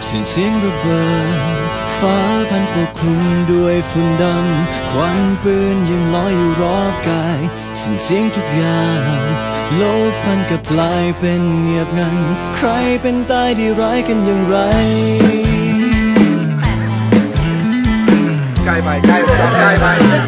เสียงระเบิดฟ้าพันปกคลุมด้วยฝุ่นดำควันปืนยังลอยอยู่รอบกายเสียงทุกอย่างโลกพันกับกลายเป็นเงียบงันใครเป็นตายดีร้ายกันอย่างไรใกล้ไปใกล้ไปใกล้ไป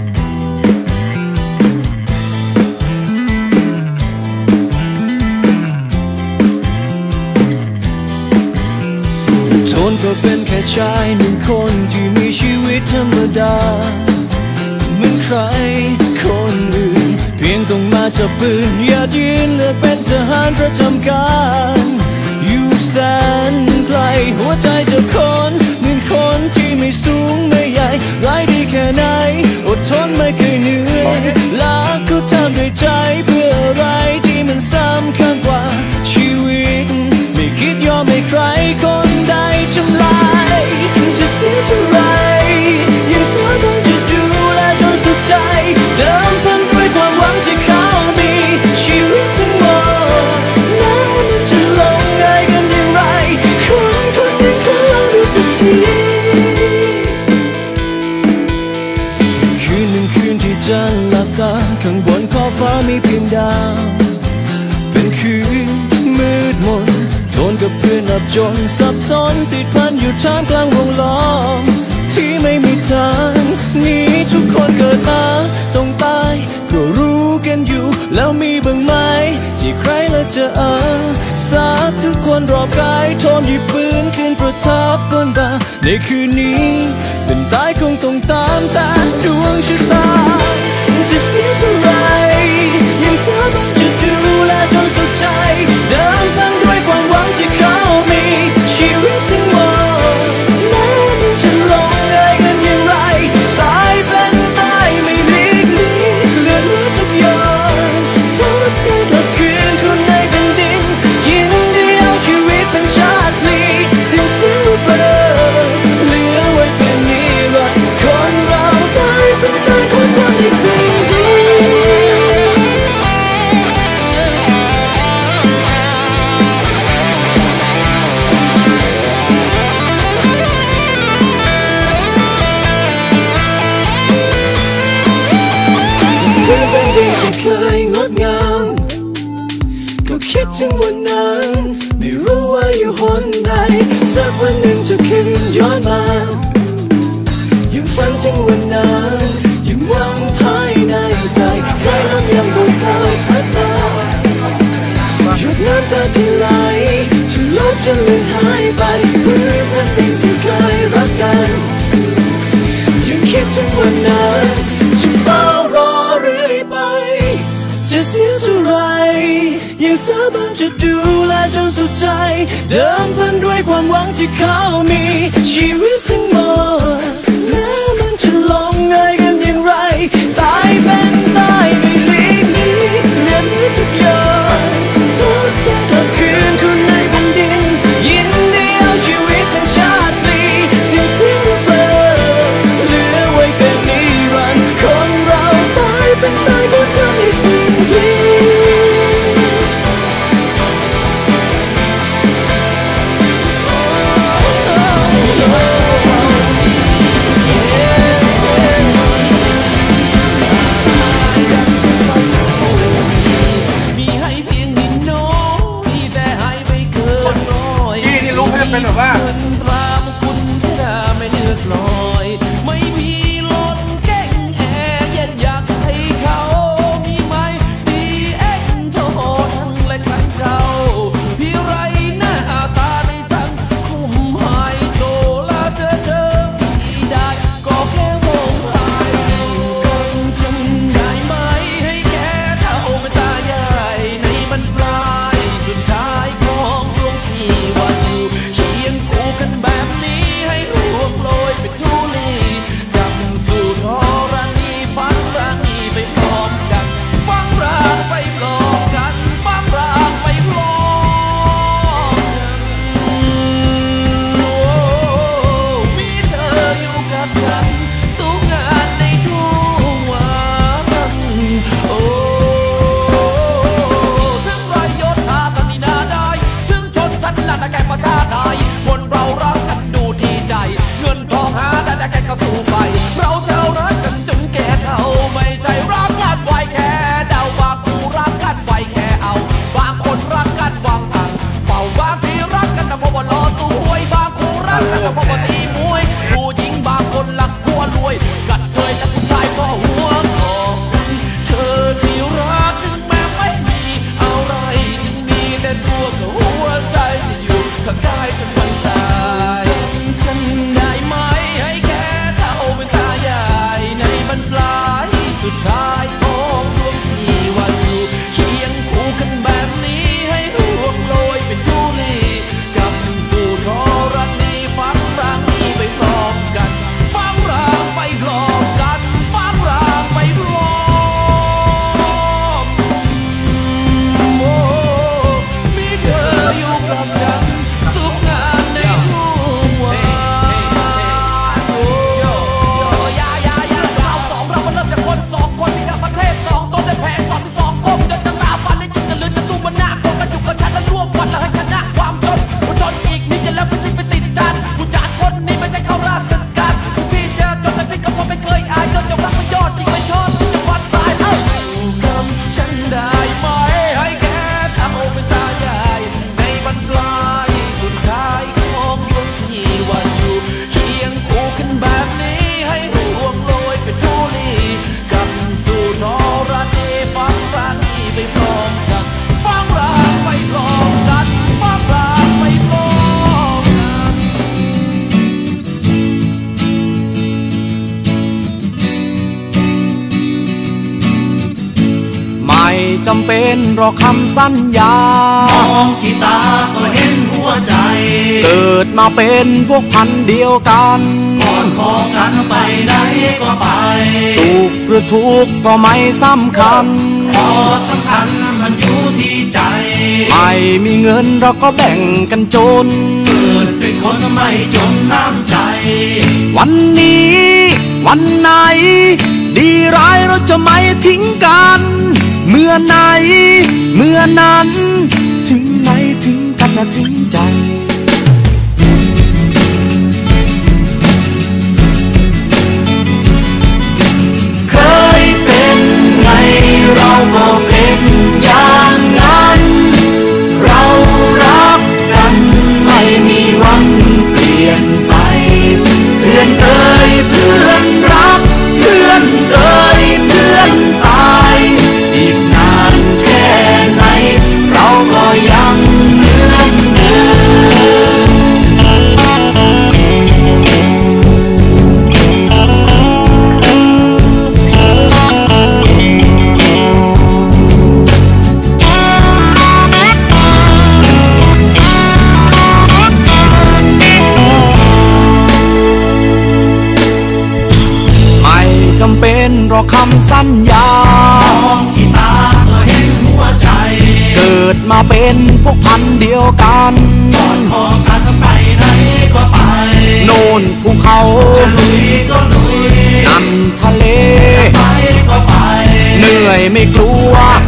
โทนก็เป็นแค่ชายหนึ่งคนที่มีชีวิตธรรมดาเหมือนใครคนอื่นเพียงต้องมาจับปืนอย่ายืนเลือกเป็นทหารประจำการอยู่แสนไกลหัวใจจะคนเหมือนคนที่ไม่สูงไม่ใหญ่ร้ายดีแค่ไหนอดทนไม่เคยเหนื่อยรักก็ทำด้วยใจเพื่ออะไรที่มันสำคัญกว่าชีวิตไม่คิดยอมให้ใครคนใดทำลายจะเสียเท่าไรยังสามารถจะดูแลจนสุดใจเดิมพันด้วยความหวังที่เขามีชีวิตทั้งหมดแล้วมันจะลงเอยกันอย่างไรคนคนหนึ่งขอลองดูสักทีคืนหนึ่งคืนที่จะหลับตาข้างบนขอบฟ้ามีเพียงดาวเป็นคืนมืดมนโทนกับเพื่อนอับจนสับสนติดพันอยู่ท่ามกลางวงล้อมที่ไม่มีทางนี้ทุกคนเกิดมาต้องตายก็รู้กันอยู่แล้วมีบ้างไหมที่ใครละจะสาบทุกคนรอบกายโทนหยิบปืนขึ้นประทับบนบ่าในคืนนี้เป็นตายคงต้องตามแต่ดวงชะตาจะเสียเท่าไรยังสามารถจะดูแลจนสุดใจเดินทางด้วยความหวังที่เขามีชีวิตทั้งหมดแม้มันจะลงเอยกันอย่างไรตายเป็นตายไม่หลีกหนีเลือดเนื้อทุกอย่างทดแทนกลับคืนคนในแผ่นดินยินดีเอาชีวิตเป็นชาตินี้สิ้นเสียงระเบิดเหลือไว้เป็นนิรันดร์คนเราตายเป็นตายควรทำในสิ่งดีเป็นเรื่องที่เคยงดงามก็คิดถึงวันนั้นไม่รู้ว่าอยู่หนใดสักวันหนึ่งจะคืนย้อนมายังฝันถึงวันนั้นยังหวังภายในใจสายลมยังโบกโบยพัดมาหยดน้ำตาที่ไหลจะลบจะเลือนหายไปเมื่อวันหนึ่งที่เคยรักกันยังคิดถึงวันนั้นจะเฝ้ารอเรื่อยไปจะเสียเท่าไรยังสามารถจะดูแลจนสุดใจเดิมพันด้วยความหวังที่เขามีชีวิตทั้งหมดแม้มันจะลงเอยกันอย่างไรตายเป็นตายไม่หลีกหนีเลือดเนื้อทุกอย่างทดแทนกลับคืนคนในแผ่นดินยินดีเอาชีวิตเป็นชาตินี้สิ้นเสียงระเบิดเหลือไว้เป็นนิรันดร์คนเราตายเป็นตายก็ทำในสิ่งดีจำเป็นหรอกคำสัญญามองที่ตาก็เห็นหัวใจเกิดมาเป็นพวกพันธุ์เดียวกันก่อนพอกันไปไหนก็ไปสุขหรือทุกข์ก็ไม่สำคัญพอสำคัญมันอยู่ที่ใจไม่มีเงินเราก็แบ่งกันจนเกิดเป็นคนไม่จนน้ำใจวันนี้วันไหนดีร้ายเราจะไม่ทิ้งกันเมื่อไหนเมื่อนั้นถึงไหนถึงกันนะถึงใจเคยเป็นไงเราก็เป็นอย่างนั้นเรารักกันไม่มีวันเปลี่ยนไปเพื่อนเอ่ยเพื่อนรักเพื่อนเอ่ยเพื่อนตายอีกนานแค่ไหนเราก็ยังเหมือนเดิมจำเป็นหรอกคำสัญญามองที่ตาก็เห็นหัวใจเกิดมาเป็นพวกพันธุ์เดียวกันก่อนพอกันไปไหนก็ไปโน่นภูเขาจะลุยก็ลุยนั่นทะเลไปก็ไปเหนื่อยไม่กลัว